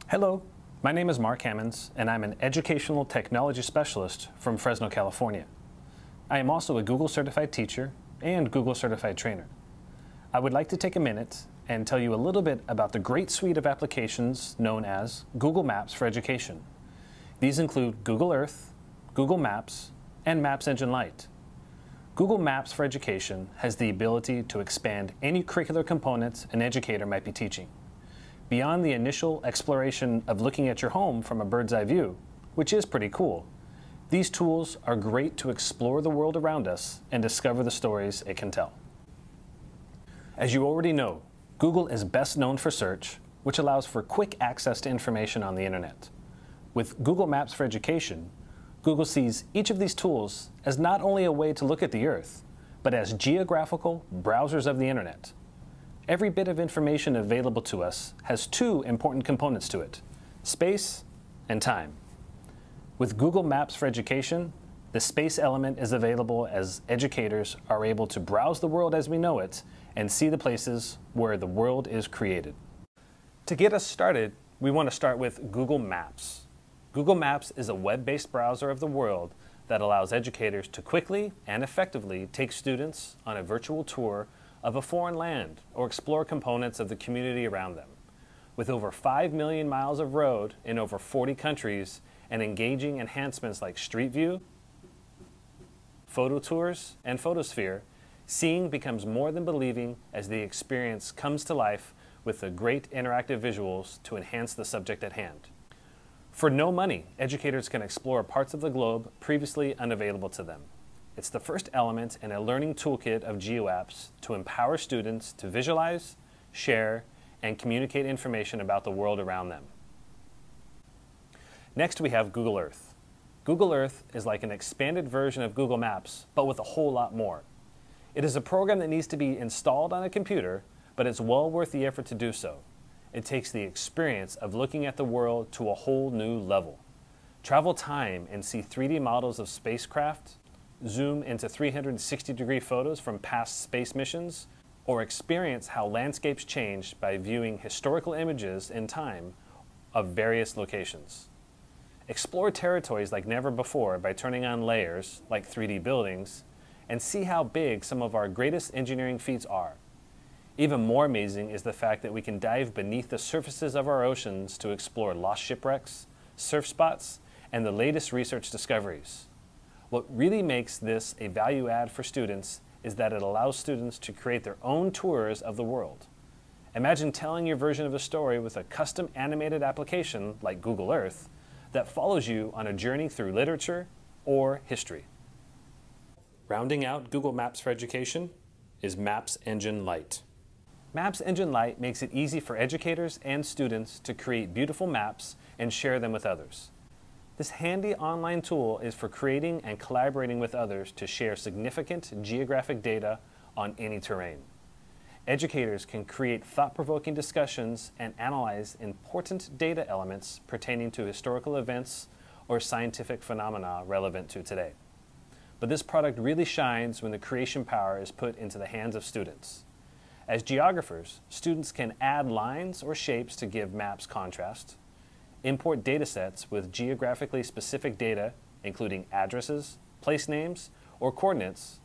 Hello, my name is Mark Hammonds, and I'm an Educational Technology Specialist from Fresno, California. I am also a Google Certified Teacher and Google Certified Trainer. I would like to take a minute and tell you a little bit about the great suite of applications known as Google Maps for Education. These include Google Earth, Google Maps, and Maps Engine Lite. Google Maps for Education has the ability to expand any curricular component an educator might be teaching. Beyond the initial exploration of looking at your home from a bird's eye view, which is pretty cool, these tools are great to explore the world around us and discover the stories it can tell. As you already know, Google is best known for search, which allows for quick access to information on the internet. With Google Maps for Education, Google sees each of these tools as not only a way to look at the Earth, but as geographical browsers of the internet. Every bit of information available to us has two important components to it: space and time. With Google Maps for Education, the space element is available as educators are able to browse the world as we know it and see the places where the world is created. To get us started, we want to start with Google Maps. Google Maps is a web-based browser of the world that allows educators to quickly and effectively take students on a virtual tour of a foreign land or explore components of the community around them. With over 5 million miles of road in over 40 countries and engaging enhancements like Street View, Photo Tours, and Photosphere, seeing becomes more than believing as the experience comes to life with the great interactive visuals to enhance the subject at hand. For no money, educators can explore parts of the globe previously unavailable to them. It's the first element in a learning toolkit of GeoApps to empower students to visualize, share, and communicate information about the world around them. Next, we have Google Earth. Google Earth is like an expanded version of Google Maps, but with a whole lot more. It is a program that needs to be installed on a computer, but it's well worth the effort to do so. It takes the experience of looking at the world to a whole new level. Travel time and see 3D models of spacecraft, zoom into 360-degree photos from past space missions, or experience how landscapes changed by viewing historical images in time of various locations. Explore territories like never before by turning on layers, like 3D buildings, and see how big some of our greatest engineering feats are. Even more amazing is the fact that we can dive beneath the surfaces of our oceans to explore lost shipwrecks, surf spots, and the latest research discoveries. What really makes this a value add for students is that it allows students to create their own tours of the world. Imagine telling your version of a story with a custom animated application like Google Earth that follows you on a journey through literature or history. Rounding out Google Maps for Education is Maps Engine Lite. Maps Engine Lite makes it easy for educators and students to create beautiful maps and share them with others. This handy online tool is for creating and collaborating with others to share significant geographic data on any terrain. Educators can create thought-provoking discussions and analyze important data elements pertaining to historical events or scientific phenomena relevant to today. But this product really shines when the creation power is put into the hands of students. As geographers, students can add lines or shapes to give maps contrast, import datasets with geographically specific data, including addresses, place names, or coordinates,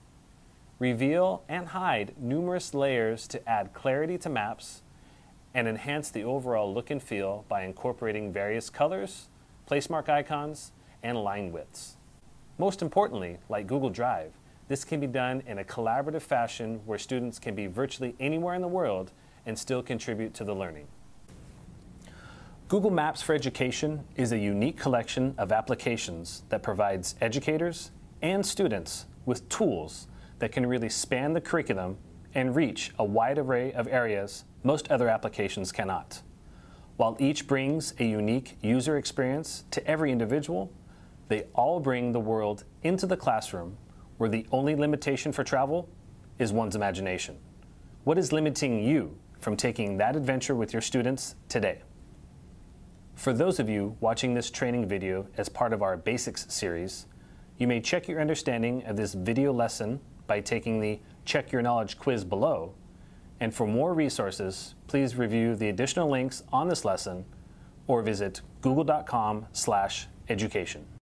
reveal and hide numerous layers to add clarity to maps, and enhance the overall look and feel by incorporating various colors, placemark icons, and line widths. Most importantly, like Google Drive, this can be done in a collaborative fashion where students can be virtually anywhere in the world and still contribute to the learning. Google Maps for Education is a unique collection of applications that provides educators and students with tools that can really span the curriculum and reach a wide array of areas most other applications cannot. While each brings a unique user experience to every individual, they all bring the world into the classroom where the only limitation for travel is one's imagination. What is limiting you from taking that adventure with your students today? For those of you watching this training video as part of our Basics series, you may check your understanding of this video lesson by taking the Check Your Knowledge quiz below, and for more resources, please review the additional links on this lesson or visit google.com/education.